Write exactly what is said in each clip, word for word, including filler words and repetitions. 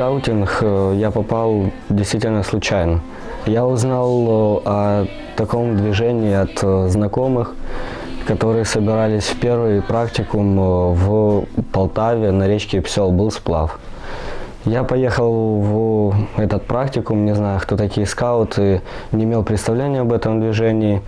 скаутинг я попал действительно случайно. Я узнал о таком движении от знакомых, которые собирались в первый практикум в Полтаве на речке Псел, был сплав. Я поехал в этот практикум, не знаю, кто такие скауты, не имел представления об этом движении.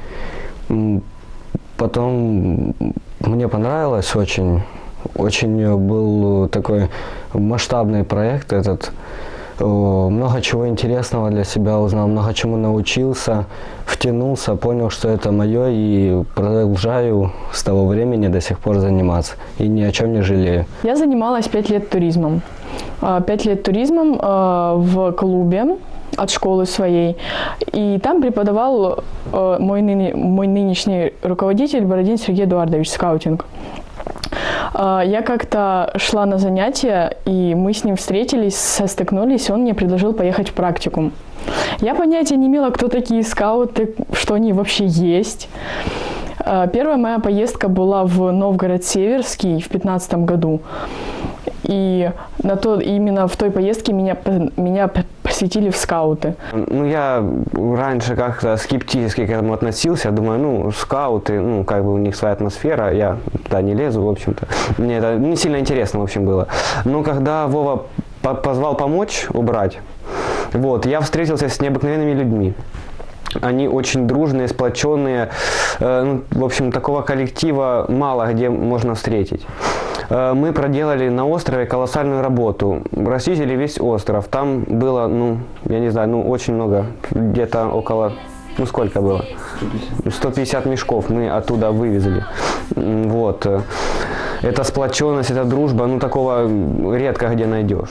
Потом мне понравилось очень, очень был такой масштабный проект этот. Много чего интересного для себя узнал, много чему научился, втянулся, понял, что это мое, и продолжаю с того времени до сих пор заниматься. И ни о чем не жалею. Я занималась пять лет туризмом. Пять лет туризмом в клубе от школы своей. И там преподавал мой, ныне, мой нынешний руководитель Бородин Сергей Эдуардович, скаутинг. Я как-то шла на занятия, и мы с ним встретились, состыкнулись, он мне предложил поехать в практикум. Я понятия не имела, кто такие скауты, что они вообще есть. Первая моя поездка была в Новгород-Северский в две тысячи пятнадцатом году. И на то, именно в той поездке меня, меня посвятили в скауты. Ну, я раньше как-то скептически к этому относился. Думаю, ну, скауты, ну, как бы у них своя атмосфера, я туда не лезу, в общем-то. Мне это не сильно интересно, в общем, было. Но когда Вова позвал помочь убрать, вот, я встретился с необыкновенными людьми. Они очень дружные, сплоченные. Э, ну, в общем, такого коллектива мало где можно встретить. Э, мы проделали на острове колоссальную работу. Расчистили весь остров. Там было, ну, я не знаю, ну, очень много. Где-то около, ну, сколько было? сто пятьдесят мешков мы оттуда вывезли. Вот. Эта сплоченность, эта дружба, ну, такого редко где найдешь.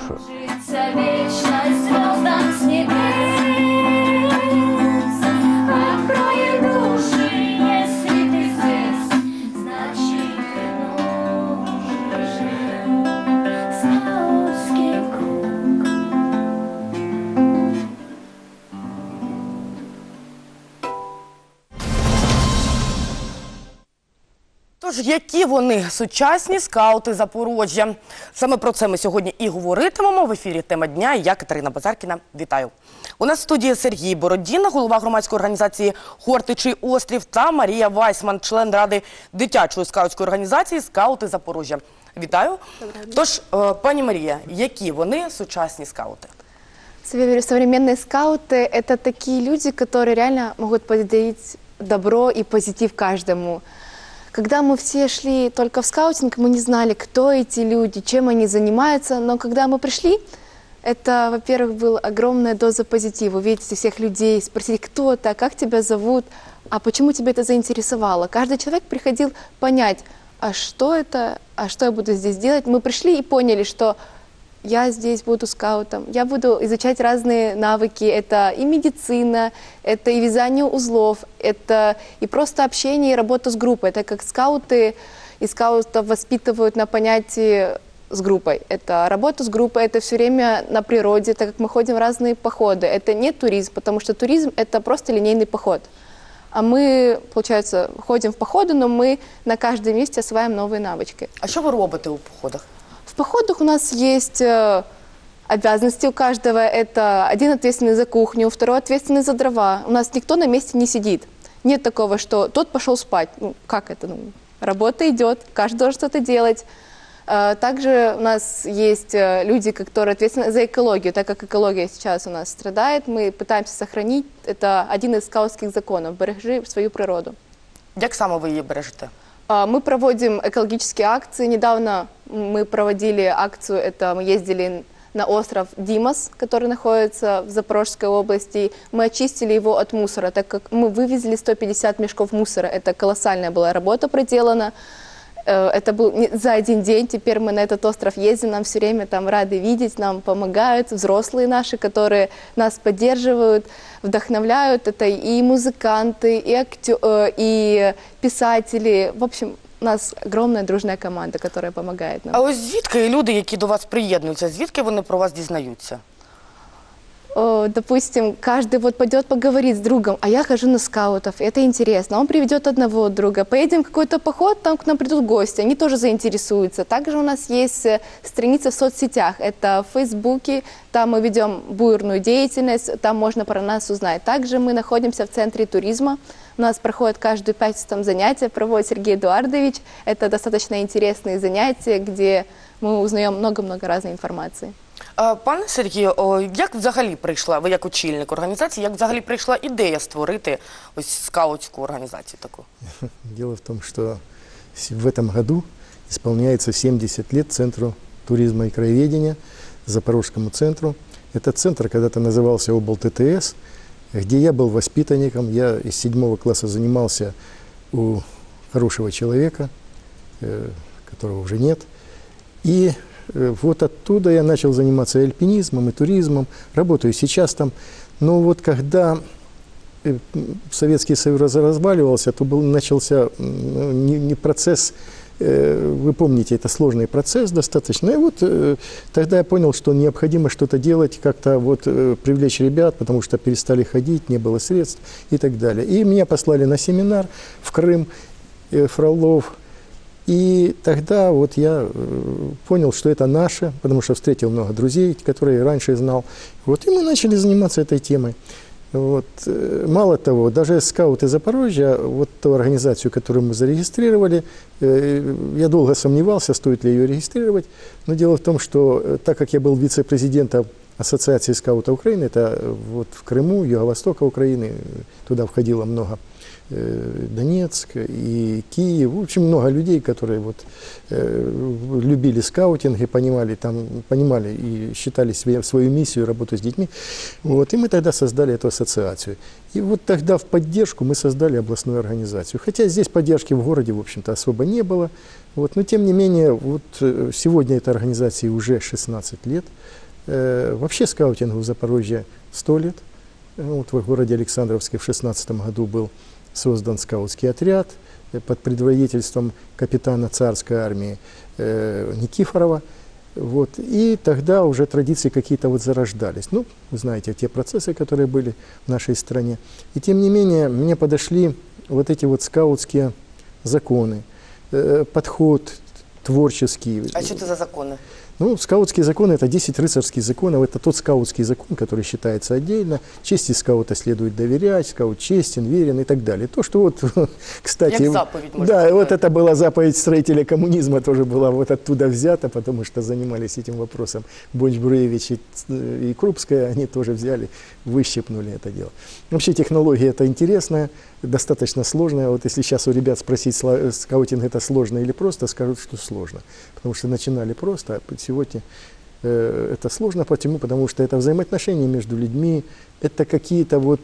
Тож, які вони, сучасні скаути Запоріжжя? Саме про це ми сьогодні і говоритимемо. В ефірі «Тема дня» і я, Катерина Базаркіна. Вітаю. У нас в студії Сергій Бородін, голова громадської організації «Хортичий острів», та Марія Вайсман, член ради дитячої скаутської організації «Скаути Запоріжжя». Вітаю. Тож, пані Марія, які вони, сучасні скаути? Современные скауты – это такие люди, которые реально могут подарить добро и позитив каждому. Когда мы все шли только в скаутинг, мы не знали, кто эти люди, чем они занимаются. Но когда мы пришли, это, во-первых, была огромная доза позитива. Увидеть всех людей, спросить, кто ты, как тебя зовут, а почему тебя это заинтересовало. Каждый человек приходил понять, а что это, а что я буду здесь делать. Мы пришли и поняли, что я здесь буду скаутом, я буду изучать разные навыки. Это и медицина, это и вязание узлов, это и просто общение и работа с группой. Это как скауты и скаутов воспитывают на понятии с группой. Это работа с группой, это все время на природе, так как мы ходим в разные походы. Это не туризм, потому что туризм – это просто линейный поход. А мы, получается, ходим в походы, но мы на каждом месте осваиваем новые навычки. А що ви робите у походах? В походах у нас есть э, обязанности у каждого. Это один ответственный за кухню, второй ответственный за дрова. У нас никто на месте не сидит. Нет такого, что тот пошел спать. Ну, как это? Ну, работа идет, каждый должен что-то делать. Э, также у нас есть э, люди, которые ответственны за экологию. Так как экология сейчас у нас страдает, мы пытаемся сохранить. Это один из скаутских законов – бережи свою природу. Як саме ви її бережете? Мы проводим экологические акции. Недавно мы проводили акцию, это мы ездили на остров Димас, который находится в Запорожской области. Мы очистили его от мусора, так как мы вывезли сто пятьдесят мешков мусора. Это колоссальная была работа проделана. Это был не за один день. Теперь мы на этот остров ездим, нам все время там рады видеть, нам помогают взрослые наши, которые нас поддерживают, вдохновляют. Это и музыканты, и актеры, и писатели. В общем, у нас огромная дружная команда, которая помогает нам. А ось звідки люди, які до вас приєднуються, звідки вони про вас дізнаються? э, допустим, каждый вот пойдет поговорить с другом, а я хожу на скаутов, это интересно. Он приведет одного друга, поедем в какой-то поход, там к нам придут гости, они тоже заинтересуются. Также у нас есть страница в соцсетях, это в Фейсбуке, там мы ведем буйную деятельность, там можно про нас узнать. Также мы находимся в центре туризма. У нас проходит каждую пятницу там занятия, проводит Сергей Эдуардович. Это достаточно интересные занятия, где мы узнаем много-много разной информации. Пане Сергію, як взагалі прийшла, ви як очільник організації, як взагалі прийшла ідея створити ось скаутську організацію таку? Дело в том, что в этом году исполняется семьдесят лет Центру туризма и краеведения, Запорожскому центру. Этот центр когда-то назывался облТТС, где я был воспитанником. Я из седьмого класса занимался у хорошего человека, которого уже нет. И вот оттуда я начал заниматься и альпинизмом, и туризмом. Работаю сейчас там. Но вот когда Советский Союз разваливался, то был, начался не, не процесс, вы помните, это сложный процесс достаточно. И вот тогда я понял, что необходимо что-то делать, как-то вот привлечь ребят, потому что перестали ходить, не было средств и так далее. И меня послали на семинар в Крым, Фролов. И тогда вот я понял, что это наше, потому что встретил много друзей, которые я раньше знал. Вот, и мы начали заниматься этой темой. Вот. Мало того, даже скауты Запорожья, вот ту организацию, которую мы зарегистрировали, я долго сомневался, стоит ли ее регистрировать. Но дело в том, что так как я был вице-президентом Ассоциации скаутов Украины, это вот в Крыму, юго-востока Украины, туда входило много Донецк и Киев, в общем, много людей, которые вот, э, любили скаутинг и понимали, там, понимали и считали себе, свою миссию, работу с детьми. Вот, и мы тогда создали эту ассоциацию. И вот тогда в поддержку мы создали областную организацию. Хотя здесь поддержки в городе, в общем-то, особо не было. Вот, но тем не менее, вот, сегодня этой организации уже шестнадцать лет. Э, вообще скаутингу в Запорожье сто лет. Вот в городе Александровске в шестнадцатом году был создан скаутский отряд под предводительством капитана царской армии э, Никифорова. Вот. И тогда уже традиции какие-то вот зарождались. Ну, вы знаете, те процессы, которые были в нашей стране. И тем не менее, мне подошли вот эти вот скаутские законы, э, подход творческий. А что это за законы? Ну, скаутские законы – это десять рыцарских законов. Это тот скаутский закон, который считается отдельно. Чести скаута следует доверять, скаут честен, верен и так далее. То, что вот, кстати… Як заповедь, можно Да, сказать. вот это была заповедь строителя коммунизма, тоже была вот оттуда взята, потому что занимались этим вопросом Бонч-Бруевич и, и Крупская, они тоже взяли, выщипнули это дело. Вообще технология это интересная, достаточно сложная. Вот если сейчас у ребят спросить, скаутинг это сложно или просто, скажут, что сложно. Потому что начинали просто, а сегодня э, это сложно. Почему? Потому что это взаимоотношения между людьми, это какие-то вот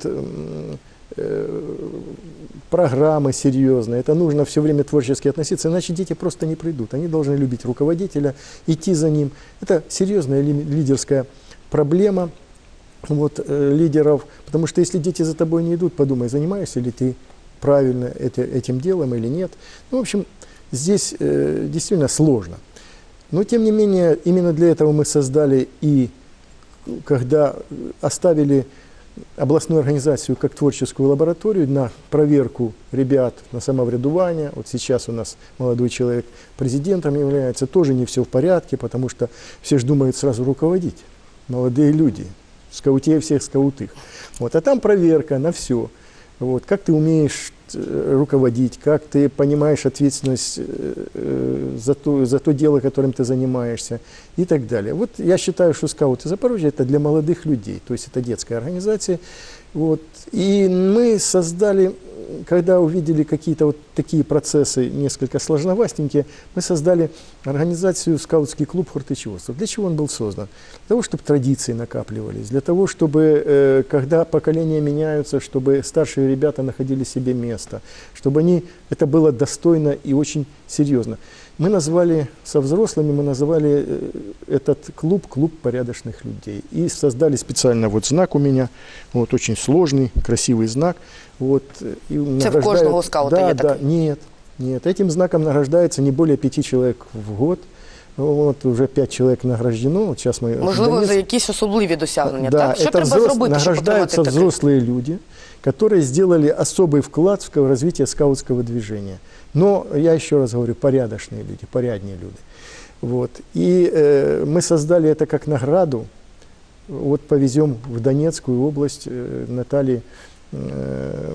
э, программы серьезные, это нужно все время творчески относиться, иначе дети просто не придут. Они должны любить руководителя, идти за ним. Это серьезная ли, лидерская проблема вот, э, лидеров, потому что если дети за тобой не идут, подумай, занимаешься ли ты правильно это, этим делом или нет. Ну, в общем, здесь э, действительно сложно. Но, тем не менее, именно для этого мы создали и, когда оставили областную организацию как творческую лабораторию на проверку ребят на самовредувание. Вот сейчас у нас молодой человек президентом является, тоже не все в порядке, потому что все же думают сразу руководить. Молодые люди, скаутей всех скаутых. Вот, а там проверка на все. Вот, как ты умеешь руководить, как ты понимаешь ответственность э, за, то, за то дело, которым ты занимаешься и так далее. Вот я считаю, что скауты Запорожья это для молодых людей, то есть это детская организация. Вот. И мы создали, когда увидели какие-то вот такие процессы несколько сложновастенькие, мы создали организацию «Скаутский клуб Хортичеводцев». Для чего он был создан? Для того, чтобы традиции накапливались, для того, чтобы, э, когда поколения меняются, чтобы старшие ребята находили себе место, чтобы они, это было достойно и очень серьезно. Мы назвали, со взрослыми мы назвали этот клуб «Клуб порядочных людей». И создали специально вот знак у меня, вот очень сложный, красивый знак. Вот, и это в каждого скаута? Да, я да, так... нет, нет. Этим знаком награждается не более пяти человек в год. Вот уже пять человек награждено. Вот сейчас мы Можливо, Донецк... за якісь особливі досягнення, Да, так? Що это треба взрос... зробити, щоб отримати награждаются такий? взрослые люди, которые сделали особый вклад в развитие скаутского движения. Но, я еще раз говорю, порядочные люди, порядные люди. Вот. И э, мы создали это как награду. Вот повезем в Донецкую область э, Натальи, э,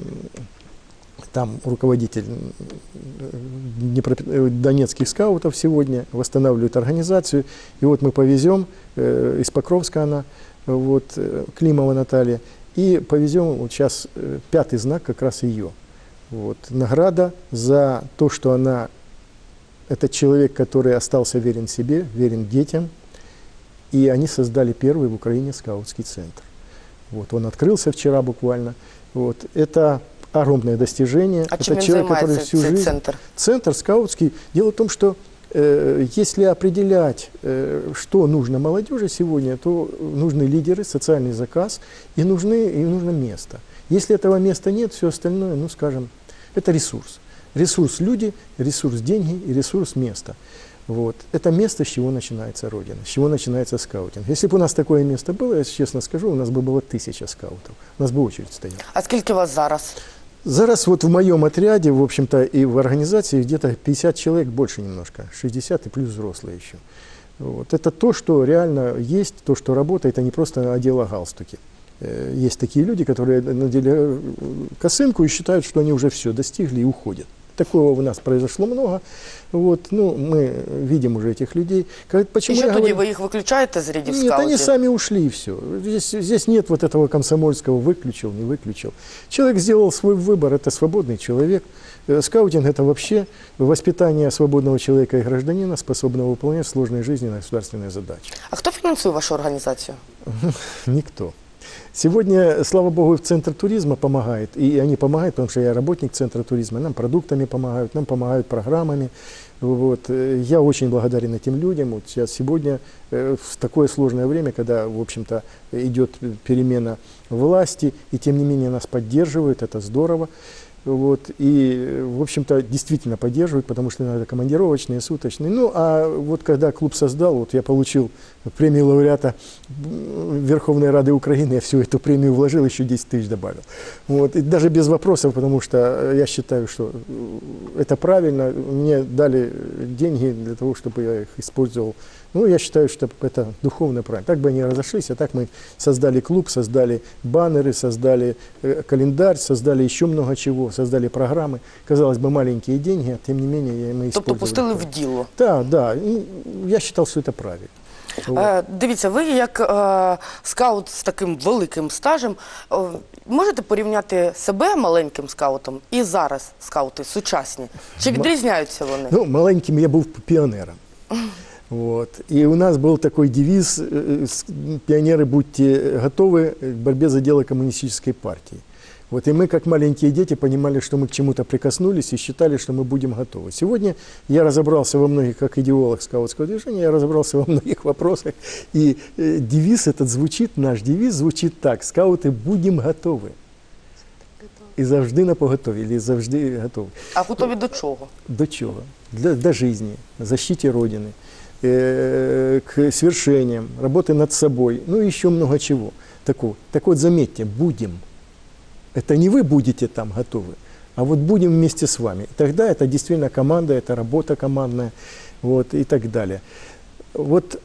там руководитель Днепро... донецких скаутов сегодня, восстанавливает организацию. И вот мы повезем, э, из Покровска она, вот, э, Климова Наталья, и повезем вот сейчас э, пятый знак как раз ее. Вот. Награда за то, что она, это человек, который остался верен себе, верен детям, и они создали первый в Украине скаутский центр. Вот. Он открылся вчера буквально. Вот. Это огромное достижение. А это чем человек, который всю занимается жизнь... центр? Центр скаутский. Дело в том, что э, если определять, э, что нужно молодежи сегодня, то нужны лидеры, социальный заказ, и, нужны, и нужно место. Если этого места нет, все остальное, ну скажем, это ресурс. Ресурс люди, ресурс деньги и ресурс место. Вот. Это место, с чего начинается Родина, с чего начинается скаутинг. Если бы у нас такое место было, я честно скажу, у нас бы было тысяча скаутов. У нас бы очередь стояла. А скільки вас зараз? Зараз вот в моем отряде, в общем-то, и в организации где-то пятьдесят человек, больше немножко, шестьдесят и плюс взрослые еще. Вот. Это то, что реально есть, то, что работает, а не просто одела галстуки. Есть такие люди, которые надели косынку и считают, что они уже все достигли и уходят. Такого у нас произошло много. Вот, ну, мы видим уже этих людей. Как, почему І що я тоді говорю? ви їх виключаєте з рядів Нет, скаутів? они сами ушли и все. Здесь, здесь нет вот этого комсомольского выключил, не выключил. Человек сделал свой выбор, это свободный человек. Э, Скаутинг – это вообще воспитание свободного человека и гражданина, способного выполнять сложные жизненные государственные задачи. А хто фінансує вашу організацію? Никто. Сегодня, слава богу, Центр туризма помогает, и они помогают, потому что я работник Центра туризма, нам продуктами помогают, нам помогают программами. Вот. Я очень благодарен этим людям. Вот сейчас сегодня, в такое сложное время, когда, в общем-то, идет перемена власти, и тем не менее нас поддерживают, это здорово. Вот, и, в общем-то, действительно поддерживают, потому что надо командировочные, суточные. Ну, а вот когда клуб создал, вот я получил премию лауреата Верховной Рады Украины, я всю эту премию вложил, еще десять тысяч добавил. Вот, и даже без вопросов, потому что я считаю, что это правильно. Мне дали деньги для того, чтобы я их использовал. Ну, я считаю, что это духовно правильно. Так бы они разошлись, а так мы создали клуб, создали баннеры, создали э, календарь, создали еще много чего, создали программы. Казалось бы, маленькие деньги, а тем не менее мы использовали. Тобто пустили в діло? Да, да. Ну, я считал, что это правильно. Вот. Е, Дивіться, ви як е, скаут з таким великим стажем, е, можете порівняти себе маленьким скаутом і зараз скаути сучасні? Чи відрізняються вони? Ну, маленьким я был пионером. Вот. И у нас был такой девиз: пионеры, будьте готовы к борьбе за дело коммунистической партии. Вот. И мы, как маленькие дети, понимали, что мы к чему-то прикоснулись и считали, что мы будем готовы. Сегодня я разобрался во многих, как идеолог скаутского движения, я разобрался во многих вопросах. И э, девиз этот звучит, наш девиз звучит так: скауты, будем готовы. І завжди на поготові, і завжди готові. А готові до чого? До чего? Для, до жизни, защите Родины, э, к свершениям, работы над собой, ну и еще много чего. Такого. Так вот, заметьте, будем. Это не вы будете там готовы, а вот будем вместе с вами. Тогда это действительно команда, это работа командная, вот, и так далее. Вот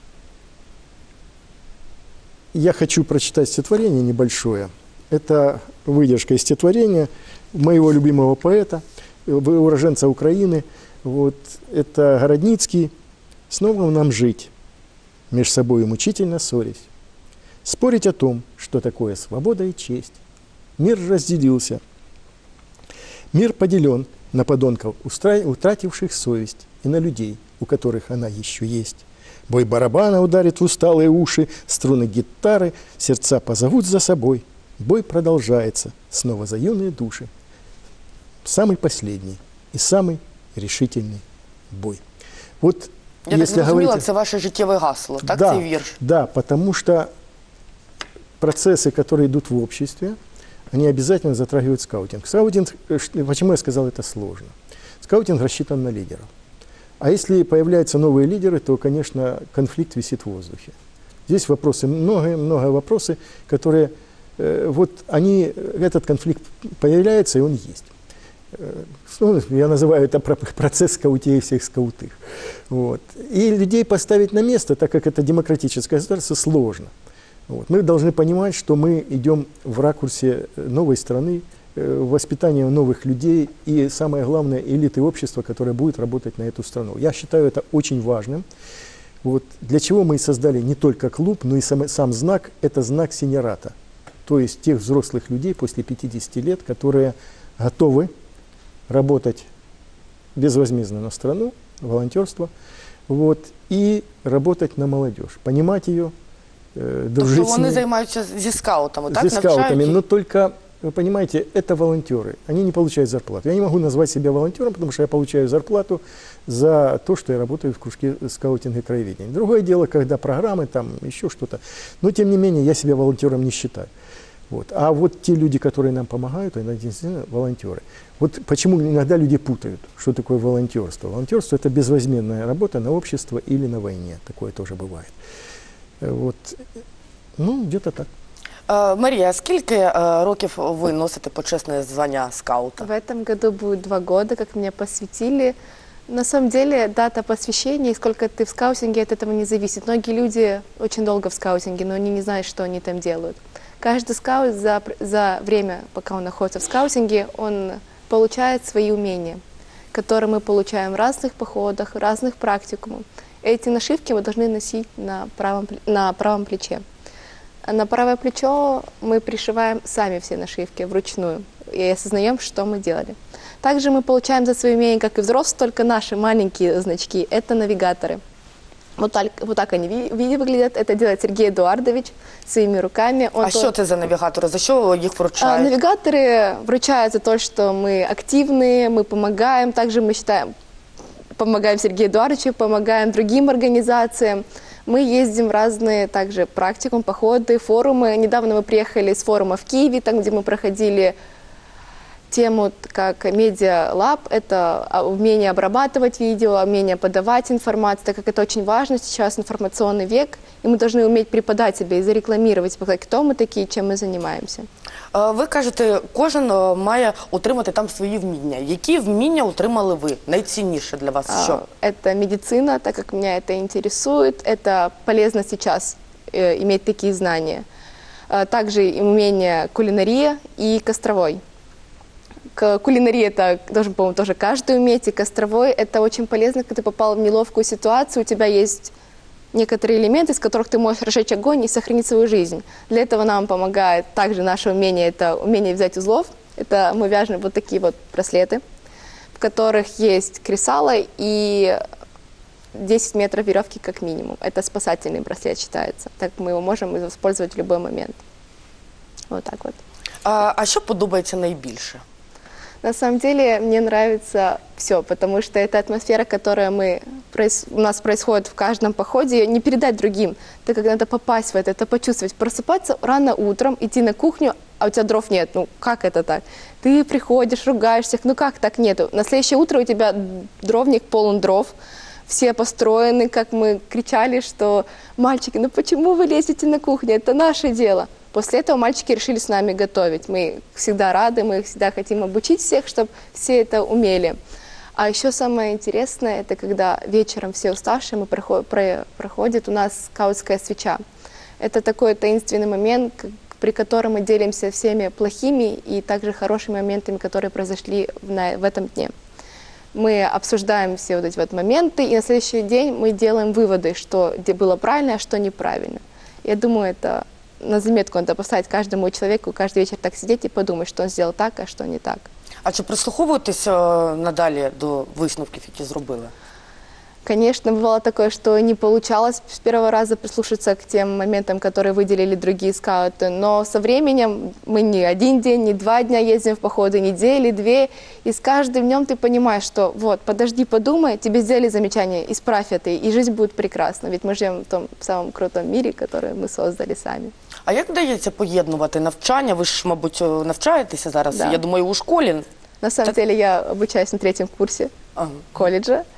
я хочу прочитать стихотворение небольшое. Это выдержка из стихотворения моего любимого поэта, уроженца Украины. Вот, это Городницкий. «Снова нам жить, меж собой мучительно ссорясь, спорить о том, что такое свобода и честь. Мир разделился, мир поделен на подонков, утративших совесть, и на людей, у которых она еще есть. Бой барабана ударит в усталые уши, струны гитары, сердца позовут за собой. Бой продолжается, снова за юные души. Самый последний и самый решительный бой». Вот, Я если так зрозуміла, говорить... це ваше життєве гасло, так, да, цей вірш? Да, потому что процессы, которые идут в обществе, они обязательно затрагивают скаутинг. Скаутинг, почему я сказал, это сложно? Скаутинг рассчитан на лидеров. А если появляются новые лидеры, то, конечно, конфликт висит в воздухе. Здесь вопросы, много, много вопросов, которые, э, вот они, этот конфликт появляется, и он есть. Ну, я называю это процесс скаутей всех скаутых. Вот. И людей поставить на место, так как это демократическое государство, сложно. Вот. Мы должны понимать, что мы идем в ракурсе новой страны, воспитания новых людей и, самое главное, элиты общества, которая будет работать на эту страну. Я считаю это очень важным. Вот. Для чего мы и создали не только клуб, но и сам, сам знак – это знак сеньората. То есть тех взрослых людей после пятидесяти лет, которые готовы работать безвозмездно на страну, волонтерство, вот, и работать на молодежь, понимать ее, э, дружить тобто с вони ней. займаються зі скаутами, так? Зі скаутами, Навчають? но только, вы понимаете, это волонтеры, они не получают зарплату. Я не могу назвать себя волонтером, потому что я получаю зарплату за то, что я работаю в кружке скаутинга и краеведения. Другое дело, когда программы, там, еще что-то, но тем не менее я себя волонтером не считаю. Вот. А вот те люди, которые нам помогают, они действительно волонтеры. Вот почему иногда люди путают, что такое волонтерство. Волонтерство – это безвозмездная работа на общество или на войне. Такое тоже бывает. Вот. Ну, где-то так. Е, Марія, скільки е, років ви носите почесне звання скаута? В этом году будет два года, как меня посвятили. На самом деле дата посвящения и сколько ты в скаутинге, от этого не зависит. Многие люди очень долго в скаутинге, но они не знают, что они там делают. Каждый скаут за, за время, пока он находится в скаутинге, он получает свои умения, которые мы получаем в разных походах, в разных практикумах. Эти нашивки мы должны носить на правом, на правом плече. На правое плечо мы пришиваем сами все нашивки вручную и осознаем, что мы делали. Также мы получаем за свои умения, как и взрослые, только наши маленькие значки. Это навигаторы. Вот так, вот так они ви- выглядят. Это делает Сергей Эдуардович своими руками. Он А що це за навігатори? За що їх А, вручають? Навигаторы вручают за то, что мы активные, мы помогаем. Также мы считаем, помогаем Сергею Эдуардовичу, помогаем другим организациям. Мы ездим в разные также практикумы, походы, форумы. Недавно мы приехали с форума в Киеве, там, где мы проходили тему как медиа-лаб. Это умение обрабатывать видео, умение подавать информацию, так как это очень важно сейчас, информационный век, и мы должны уметь преподать себе и зарекламировать, показать, кто мы такие, чем мы занимаемся. Е, Ви кажете, кожен е, має отримати там свої вміння. Які вміння отримали ви? Найцінніше для вас що? А, Это медицина, так как меня это интересует, это полезно сейчас э, иметь такие знания. А, Также и умение кулинария и костровой. К- Кулинария это должен, по-моему, тоже каждый уметь, и костровой это очень полезно, когда ты попал в неловкую ситуацию, у тебя есть некоторые элементы, из которых ты можешь разжечь огонь и сохранить свою жизнь. Для этого нам помогает также наше умение, это умение вязать узлов. Это мы вяжем вот такие вот браслеты, в которых есть кресало и десять метров веревки как минимум. Это спасательный браслет считается, так мы его можем использовать в любой момент. Вот так вот. А, а що подобається найбільше? На самом деле мне нравится все, потому что это атмосфера, которая мы, проис- у нас происходит в каждом походе, ее не передать другим, так как надо попасть в это, это почувствовать. Просыпаться рано утром, идти на кухню, а у тебя дров нет. Ну, как это так? Ты приходишь, ругаешься, ну как так нету? На следующее утро у тебя дровник полон дров, все построены, как мы кричали, что мальчики, ну почему вы лезете на кухню, это наше дело. После этого мальчики решили с нами готовить. Мы всегда рады, мы всегда хотим обучить всех, чтобы все это умели. А еще самое интересное, это когда вечером все уставшие, мы проход, про, проходит у нас скаутская свеча. Это такой таинственный момент, к- при котором мы делимся всеми плохими и также хорошими моментами, которые произошли в, на, в этом дне. Мы обсуждаем все вот эти вот моменты, и на следующий день мы делаем выводы, что где было правильно, а что неправильно. Я думаю, это на заметку надо поставить каждому человеку, каждый вечер так сидеть и подумать, что он сделал так, а что не так. А чи прислуховуєтесь е, надалі до висновків, які зробили? Конечно, бывало такое, что не получалось с первого раза прислушаться к тем моментам, которые выделили другие скауты, но со временем мы не один день, не два дня ездим в походы, недели, две, и с каждым днем ты понимаешь, что вот, подожди, подумай, тебе сделали замечание, исправь это, и жизнь будет прекрасна, ведь мы живем в том самом крутом мире, который мы создали сами. А як вдається поєднувати навчання? Ви ж, мабуть, е, навчаєтеся зараз, Да. я думаю, у школі. На самом Так- деле я обучаюсь на третьем курсе Ага. колледжа.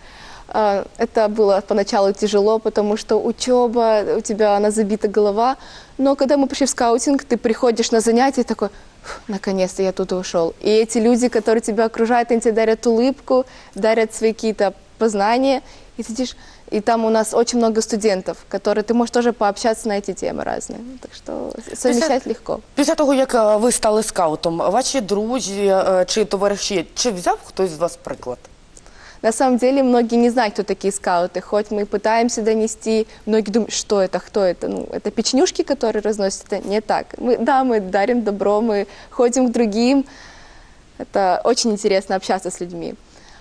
А, Это было поначалу тяжело, потому что учеба, у тебя она забита голова. Но когда мы пришли в скаутинг, ты приходишь на занятия и такой, наконец-то я тут ушел. И эти люди, которые тебя окружают, они тебе дарят улыбку, дарят свои какие-то познания. И сидишь, и там у нас очень много студентов, которые ты можешь тоже пообщаться на эти темы разные. Так что совмещать легко. Після того, як е, ви стали скаутом, ваші друзі е, чи товариші, чи взяв хтось з вас приклад? На самом деле многие не знают, кто такие скауты. Хоть мы пытаемся донести, многие думают, что это, кто это. Ну, это печенюшки, которые разносят. Это не так. Мы, да, мы дарим добро, мы ходим к другим. Это очень интересно общаться с людьми.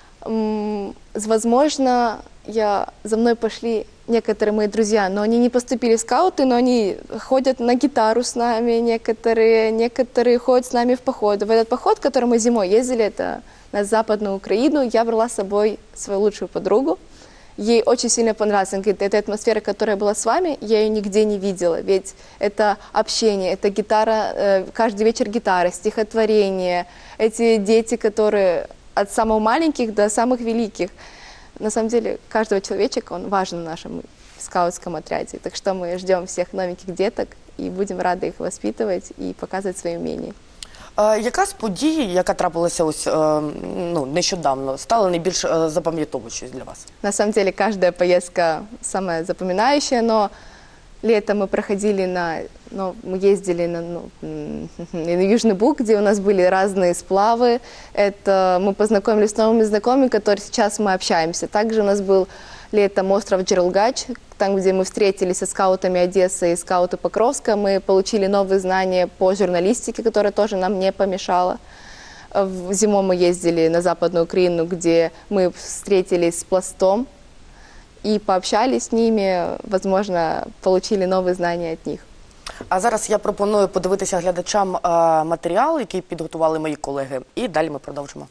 М, Возможно, я, за мной пошли некоторые мои друзья, но они не поступили в скауты, но они ходят на гитару с нами, некоторые, некоторые ходят с нами в поход. В этот поход, в который мы зимой ездили, это на Западную Украину, я брала с собой свою лучшую подругу. Ей очень сильно понравилось. Она говорит, эта атмосфера, которая была с вами, я ее нигде не видела. Ведь это общение, это гитара, э, каждый вечер гитара, стихотворение, эти дети, которые от самых маленьких до самых великих. На самом деле, каждого человечка, он важен в нашем скаутском отряде. Так что мы ждем всех новеньких деток и будем рады их воспитывать и показывать свои умения. Е, Яка з подій, яка трапилася ось е, ну, нещодавно, стала найбільш е, запам'ятовуючою для вас? На самом деле, каждая поездка самая запоминающая, но летом мы проходили на, ну, мы ездили на, ну, на Южный Буг, где у нас были разные сплавы. Это мы познакомились с новыми знакомыми, которые сейчас мы общаемся. Также у нас был летом остров Джерелгач, там, где мы встретились со скаутами Одессы и скауты Покровска. Мы получили новые знания по журналистике, которая тоже нам не помешала. В- Зимой мы ездили на Западную Украину, где мы встретились с пластом и пообщались с ними, возможно, получили новые знания от них. А зараз я пропоную подивитися глядачам е, матеріал, який підготували мої колеги, і далі ми продовжимо.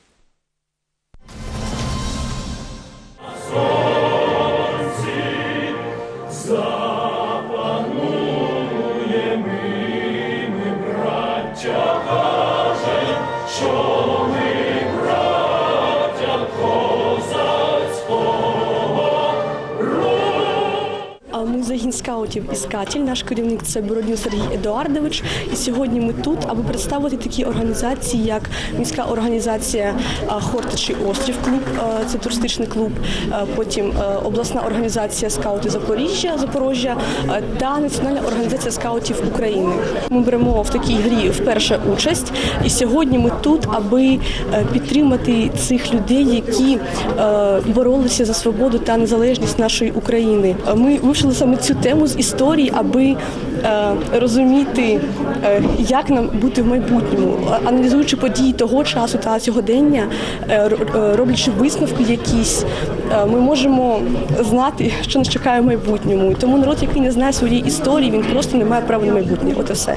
А Ми загін скаутів «Іскатель». Наш керівник – це Бородін Сергій Едуардович. І сьогодні ми тут, аби представити такі організації, як міська організація а, «Хортичий острів», клуб, а, це туристичний клуб, а, потім а, обласна організація «Скаути Запоріжжя», Запорожжя а, та Національна організація скаутів України. Ми беремо в такій грі вперше участь. І сьогодні ми тут, аби а, підтримати цих людей, які а, боролися за свободу та незалежність нашої України. А Ми вивчили саме цю тему з історії, аби е, розуміти, е, як нам бути в майбутньому, аналізуючи події того часу та сьогодення, е, р- е, роблячи висновки якісь, е, ми можемо знати, що нас чекає в майбутньому. І тому народ, який не знає своєї історії, він просто не має права на майбутнє. От і все.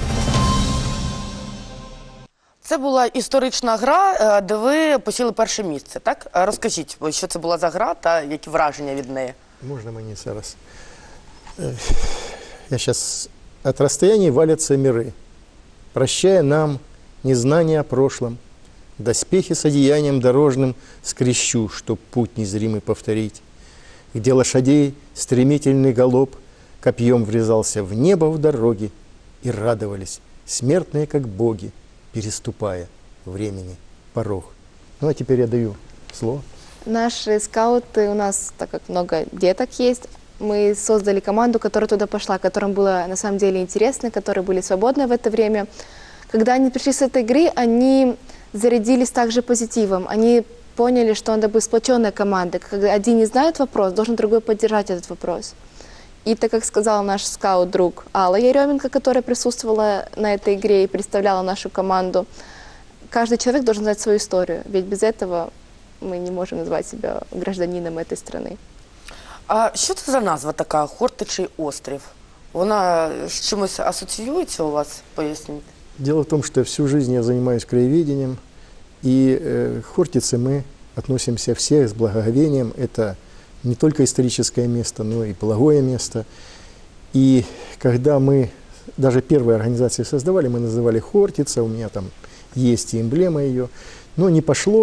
Це була історична гра, е, де ви посіли перше місце, так? Е, Розкажіть, ось що це була за гра та які враження від неї? Можно мне сейчас? Э, Я сейчас... От расстояния валятся миры, прощая нам незнание о прошлом, доспехи с одеянием дорожным скрещу, чтоб путь незримый повторить, где лошадей стремительный галоп копьем врезался в небо в дороге, и радовались смертные, как боги, переступая времени порог. Ну, а теперь я даю слово. Наши скауты, у нас, так как много деток есть, мы создали команду, которая туда пошла, которым было на самом деле интересно, которые были свободны в это время. Когда они пришли с этой игры, они зарядились также позитивом. Они поняли, что надо быть сплоченной командой. Когда один не знает вопрос, должен другой поддержать этот вопрос. И так как сказал наш скаут-друг Алла Еременко, которая присутствовала на этой игре и представляла нашу команду, каждый человек должен знать свою историю, ведь без этого мы не можем назвать себя гражданином этой страны. А що це за назва така «Хортичий острів»? Вона з чимось асоціюється у вас? Поясніть. Дело в том, что всю жизнь я занимаюсь краеведением, и э, к Хортице мы относимся все с благоговением. Это не только историческое место, но и благое место. И когда мы даже первые организации создавали, мы называли Хортица, у меня там есть и эмблема ее, но не пошло.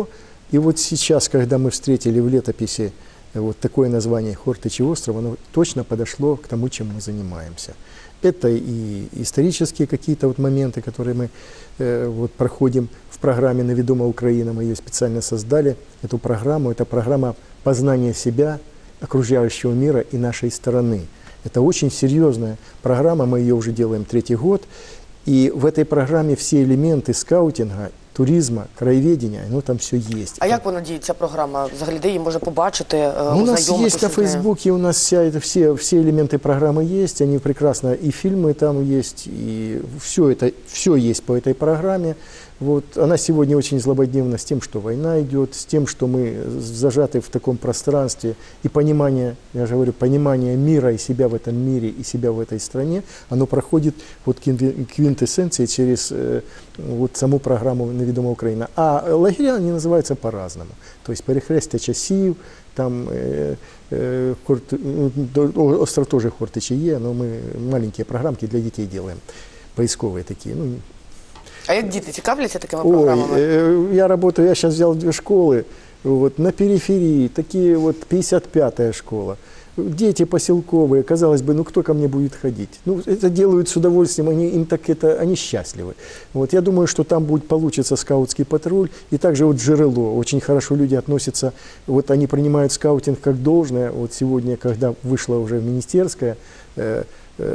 И вот сейчас, когда мы встретили в летописи вот такое название «Хортичи остров», оно точно подошло к тому, чем мы занимаемся. Это и исторические какие-то вот моменты, которые мы э, вот проходим в программе «Неведома Украина». Мы ее специально создали, эту программу. Это программа познания себя, окружающего мира и нашей страны. Это очень серьезная программа, мы ее уже делаем третий год. И в этой программе все элементы скаутинга, туризма, краєведення, ну там все есть. А як вона діє, ця програма? Взагалі, де її можна побачити, ну, у нас есть на Фейсбуке, у нас вся это, все, все элементы программы есть, они прекрасно, и фильмы там есть, и все это, все есть по этой программе. Вот. Она сегодня очень злободневна с тем, что война идет, с тем, что мы зажаты в таком пространстве, и понимание, я же говорю, понимание мира и себя в этом мире, и себя в этой стране, оно проходит вот квинтэссенцией через э, вот саму программу «Неведома Украина». А лагеря, они называются по-разному. То есть «Перехрестя часів», там э, э, хорт, ну, остров тоже Хортичі є, но мы маленькие программки для детей делаем, поисковые такие. Ну, а як діти цікавляться такими программами? Ой, я работаю, я сейчас взял две школы, вот, на периферии, такие вот пятьдесят пятая школа. Дети поселковые, казалось бы, ну кто ко мне будет ходить? Ну, это делают с удовольствием, они, им так это, они счастливы. Вот, я думаю, что там будет, получится скаутский патруль, и также вот Джерело, очень хорошо люди относятся, вот они принимают скаутинг как должное. Вот сегодня, когда вышла уже министерская, э,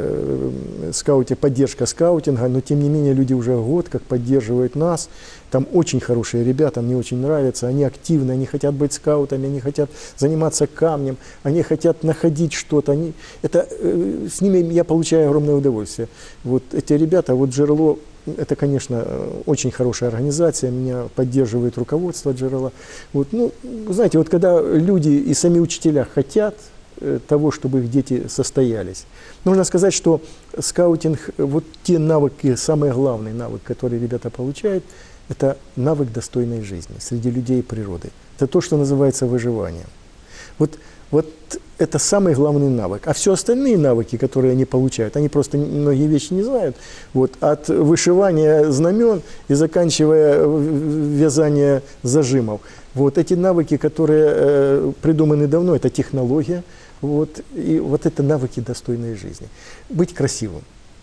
скауте, поддержка скаутинга, но тем не менее люди уже год как поддерживают нас. Там очень хорошие ребята, мне очень нравятся, они активны, они хотят быть скаутами, они хотят заниматься камнем, они хотят находить что-то. Они, это, э, с ними я получаю огромное удовольствие. Вот эти ребята, вот Джерело, это, конечно, очень хорошая организация, меня поддерживает руководство Джерело. Вот, ну, знаете, вот когда люди и сами учителя хотят того, чтобы их дети состоялись. Нужно сказать, что скаутинг, вот те навыки, самый главный навык, который ребята получают, это навык достойной жизни среди людей и природы. Это то, что называется выживанием. Вот, вот это самый главный навык. А все остальные навыки, которые они получают, они просто многие вещи не знают. Вот, от вышивания знамен и заканчивая вязание зажимов. Вот эти навыки, которые э, придуманы давно, это технология. Вот, и вот это навыки достойной жизни. Быть красивым,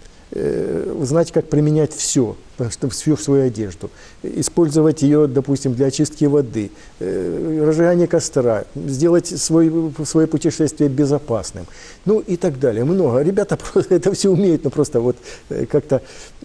э, знать, как применять все, всю свою одежду, использовать ее, допустим, для очистки воды, э, разжигания костра, сделать свой, свое путешествие безопасным, ну и так далее. Много. Ребята это все умеют, но просто вот э, как-то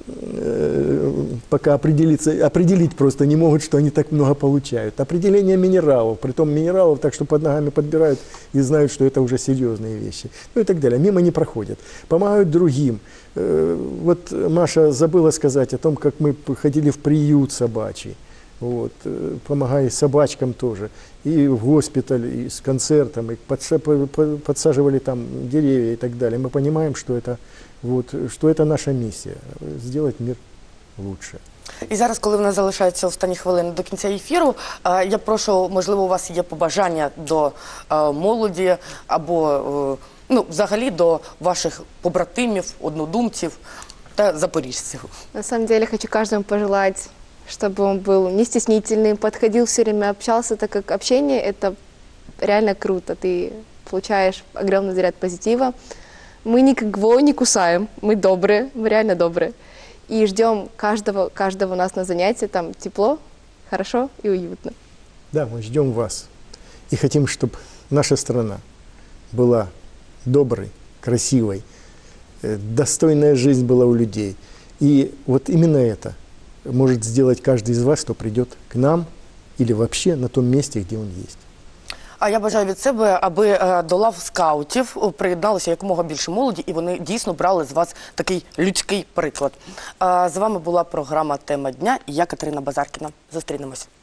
э, пока определиться, определить просто не могут, что они так много получают. Определение минералов, притом минералов так, что под ногами подбирают и знают, что это уже серьезные вещи. Ну и так далее. Мимо не проходят. Помогают другим. Э, вот Маша забыла сказать о том, как мы ходили в приют собачий, вот, помогая собачкам тоже, и в госпиталь, и с концертом, и подсаживали там деревья и так далее. Мы понимаем, что это, вот, что это наша миссия – сделать мир лучше. І зараз, коли в нас залишаються останні хвилини до кінця ефіру, я прошу, можливо, у вас є побажання до молоді або, ну, взагалі до ваших побратимів, однодумців та запоріжців. На самом деле хочу каждому пожелать, чтобы он был не стеснительным, подходил все время, общался, так как общение – это реально круто. Ты получаешь огромный заряд позитива. Мы никого не кусаем, мы добрые, мы реально добрые. И ждем каждого, каждого у нас на занятии, там тепло, хорошо и уютно. Да, мы ждем вас. И хотим, чтобы наша страна была доброй, красивой, достойная жизнь была у людей. И вот именно это может сделать каждый из вас, кто придет к нам или вообще на том месте, где он есть. А я бажаю від себе, аби до лав скаутів приєдналося якомога більше молоді, і вони дійсно брали з вас такий людський приклад. З вами була програма «Тема дня» і я, Катерина Базаркіна. Зустрінемось.